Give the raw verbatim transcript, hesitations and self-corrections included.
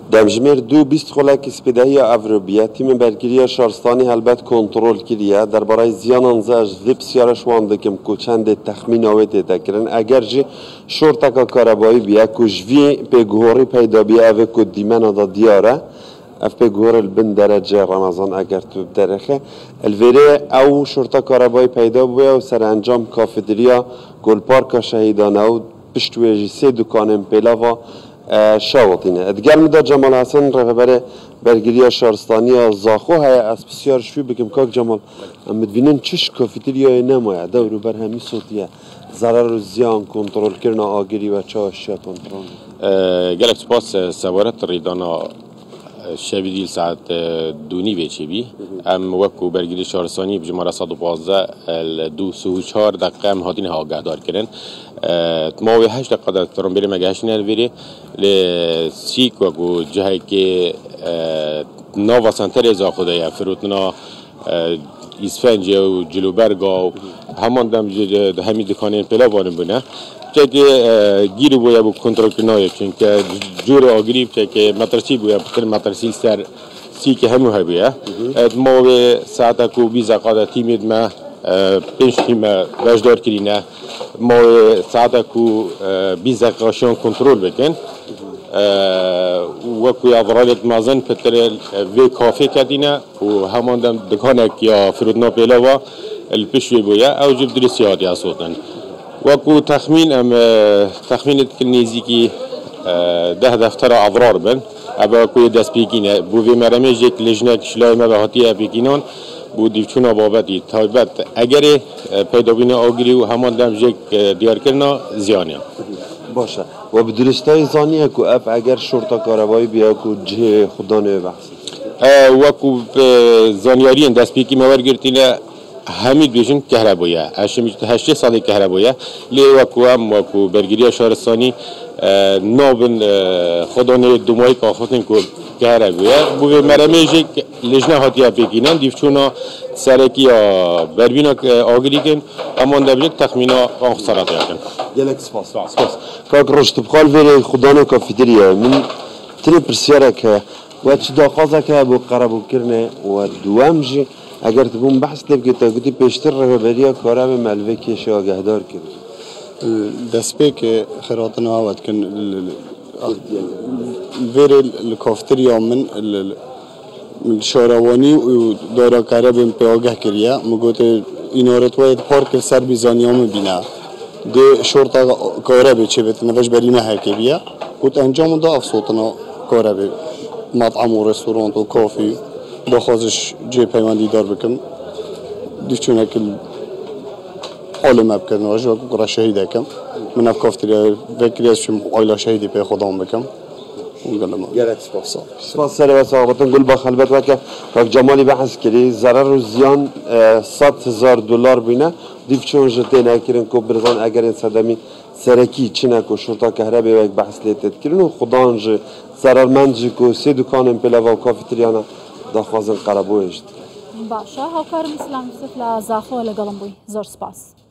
دمجمر دو بیست خلاکی سپیدهی افروبیه تیم برگیری شارستانی هلبت کنترل کریه در برای زیان انزاج ذی بسیارش واندکم که چند تخمین آوید تکرن اگر جی شورتکا کارابایی بیا کجوی پیگوری پیدا بیا اوه که دیمن دا دیاره اف پیگور البن درجه رمضان اگر تو درخه الویره او شورتا کارابایی پیدا بیا و سر انجام کافتریا گل پارک شهیدانه و پشتویجی سه دکانم پیلاوا شاوطینه. ادگر میداد جمال حسن رهبر برگیری شهرستانی زاخو های از بسیار شوی بگم که جمال مدبینن چش کافتریای نمایه دورو بر همی صوتیه ضرر و زیان کنترل کردن آگری و چاشیا کنترل. گلک سپاس سوارت ریدانا شبی دیل ساعت دونی بیچی بی ام وقت برگیری شهرستانی بجماره صد و پانزده دو سه و چهار دقیقه هم هاتین ها گهدار کردن ما و هشت دقیقه ترون بریم اگه هشت نرفیری ل سیک و جایی که نو سنتر ازا خدایا فروتنا اسفنج و جلوبرگا و همان دم همی دکانین پلا بانم بونه چه که گیری باید با کنترل کنایه چون که جور آگری چه که مترسی باید بخیر مترسی سر سی که همه های باید ما و ساعت کو بیز دقیقه تیمید ما پنج تیم وجدار کرینه ما ساعت کو بیز دقیقه شون کنترل بکن و کوی افرادت مازن پتر وی کافی کردینه و همان دم دکانه یا فرودنا پیلا و الپشوی باید او جب دری سیادی اسودن وكو تخمين ام تخمين كنيزي كي ده دفتر اضرار بن ابا كو داس بيكين بو في مرمي جيك لجنه شلاي ما بهاتي بيكينون بو ديفچونا بابتي تايبت اگر پیدا بینه آگری و همان دم جیک دیار کرنا زیانه باشه و بدرستای زانیه کو اف اگر شرطا کارابایی بیا کو جه خدا نه بحث وكو زانیاری داس بيكي مور گرتینه همین بیشتر کهربایه. هشت هشت سالی کهربایه. لی وکو هم وکو برگیری شهرستانی نابن خدانه دمای کافتن کو کهربایه. بوی مرمیجی لجنه هاتیه بگیرن دیوچونا سرکیا بربینا آگری کن اما دبیک تخمینا آخسارات کردن. یلک سپاس. سپاس. کاک رشد بخال ولی خدانه کافتریه. من تری پرسیاره که وقت داخازه که با قربو کرنه و دوامجی اگر تبون بحث تبقى تقولي بيشتر رهبرية كارم ملوي كيش آگهدار کرد. دسته که خیراتنا آورد کن ویر الکافتریا من الشاروانی و دارا کربیم به آگه کریه مگوت اینارت باید پارک سر بیزانیام بینه ده شرطا کاربی چه بهت نوش برینه هرکی بیا گوت انجام دا افسوتنا کاربی مطعم و رستوران و کافی با خازش جی پیوندی دار بکن دیچونه که حال مب کردن و جا قرار شهیده کم من اف کافتریا وکری از شم عایلا شهیدی پی خودم بکم اونگلم گرت سپاس سپاس سر و ساقطن گل با خلبت وکه وقت جمالی بحث کردی ضرر و زیان صد هزار دلار بینه دیف چون جته نکردن کو برزان اگر این صدمی سرکی چنه کو شرطا کهربی و یک بحث لیتت کردن و خدانج ضرر منجی کو سه دکان پلا و کافتریانا داخوازن قربویشت. باشه هاوکارم اسلام یوسف لزاخو لقلم بوی زور سپاس.